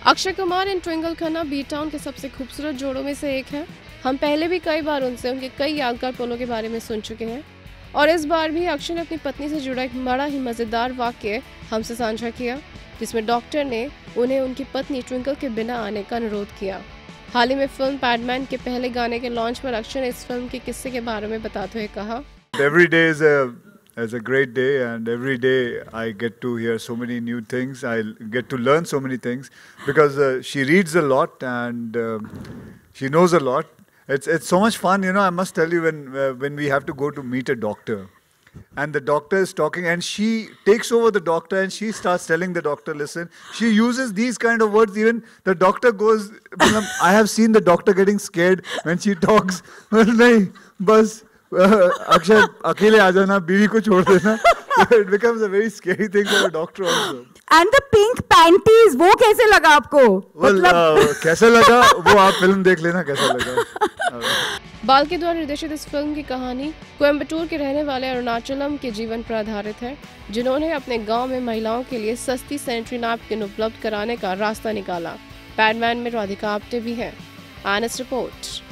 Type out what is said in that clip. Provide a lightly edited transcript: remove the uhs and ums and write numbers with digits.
Akshay Kumar and Twinkle Khanna B town के सबसे खूबसूरत जोड़ों में से एक हैं। हम पहले भी कई बार उनसे उनके कई यादगार पलों के बारे में सुन चुके हैं और इस बार भी अक्षय ने अपनी पत्नी से जुड़ा एक बड़ा ही मजेदार वाक्य हमसे साझा किया, जिसमें डॉक्टर ने उन्हें उनकी पत्नी ट्विंकल के बिना आने का अनुरोध किया। हाल ही में फिल्म पैडमैन के पहले गाने के लॉन्च पर अक्षय ने इस फिल्म के किस्से के बारे में बताते हुए कहा, Every day is a great day, and every day I get to hear so many new things. I get to learn so many things because she reads a lot and she knows a lot. It's so much fun, you know. I must tell you, when we have to go to meet a doctor, and the doctor is talking, and she takes over the doctor, and she starts telling the doctor, listen. She uses these kind of words. Even the doctor goes. I have seen the doctor getting scared when she talks. नहीं बस. अक्षय अकेले आ जाना, बीवी को छोड़ देना. It becomes a very scary thing for a doctor also. And the pink panties, वो कैसे लगा आपको? Well, कैसे लगा वो आप फिल्म देख लेना कैसा लगा. बाल के द्वारा निर्देशित इस फिल्म की कहानी कोयम्बटूर के रहने वाले अरुणाचलम के जीवन पर आधारित है, जिन्होंने अपने गांव में महिलाओं के लिए सस्ती सैनिटरी नैपकिन उपलब्ध कराने का रास्ता निकाला। पैडमैन में राधिका आप्टे भी हैं। आनस रिपोर्ट।